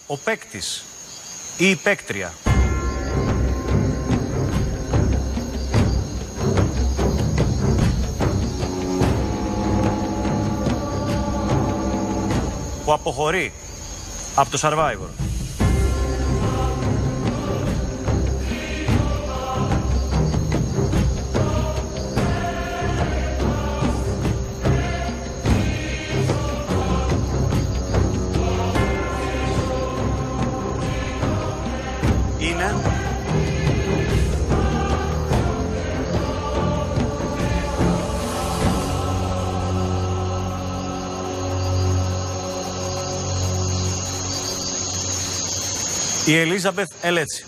ο παίκτης ή η παίκτρια. Που αποχωρεί από το Survivor. Είναι η Ελίζαμπεθ Ελέτσι.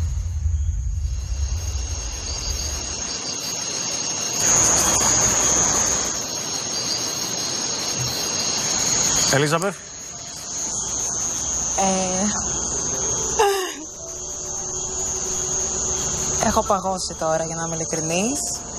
Ελίζαμπεθ. Έχω παγώσει τώρα, για να είμαι ειλικρινής.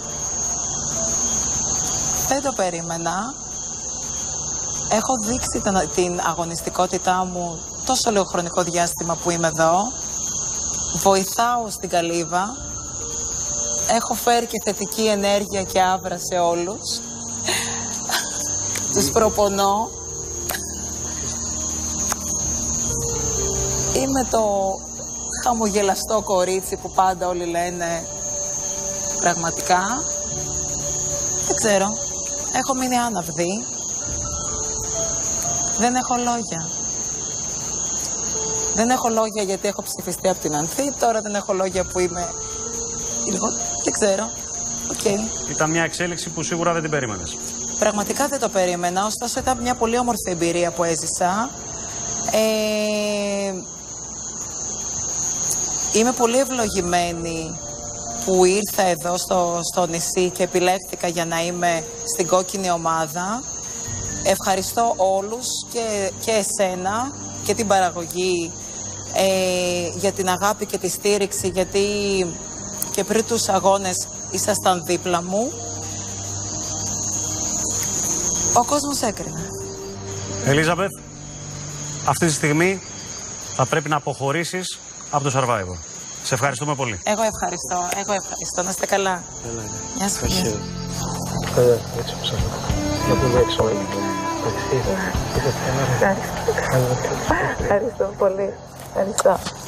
Δεν το περίμενα. Έχω δείξει την αγωνιστικότητά μου τόσο λίγο χρονικό διάστημα που είμαι εδώ. Βοηθάω στην καλύβα. Έχω φέρει και θετική ενέργεια και άβρα σε όλους. Τους προπονώ. Είμαι το χαμογελαστό κορίτσι που πάντα όλοι λένε. Πραγματικά δεν ξέρω. Έχω μείνει άναυδη. Δεν έχω λόγια. Δεν έχω λόγια γιατί έχω ψηφιστεί από την Ανθή. Τώρα δεν έχω λόγια που είμαι λίγο. Δεν ξέρω. Okay. Ήταν μια εξέλιξη που σίγουρα δεν την περίμενες. Πραγματικά δεν το περίμενα. Ωστόσο ήταν μια πολύ όμορφη εμπειρία που έζησα. Είμαι πολύ ευλογημένη που ήρθα εδώ στο νησί και επιλέχθηκα για να είμαι στην κόκκινη ομάδα. Ευχαριστώ όλους και εσένα και την παραγωγή για την αγάπη και τη στήριξη, γιατί και πριν τους αγώνες ήσασταν δίπλα μου. Ο κόσμος έκρινε. Ελίζαμπεθ, αυτή τη στιγμή θα πρέπει να αποχωρήσεις από το Survivor. Σε ευχαριστούμε πολύ. Εγώ ευχαριστώ. Να είστε καλά. Γεια σου. Ευχαριστώ πολύ. Ευχαριστώ.